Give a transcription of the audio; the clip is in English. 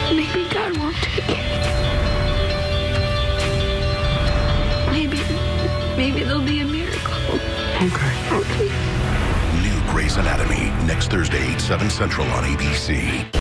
Maybe God won't take it. Maybe there'll be a miracle. Okay. Okay. New Grey's Anatomy, next Thursday, 8/7 Central on ABC.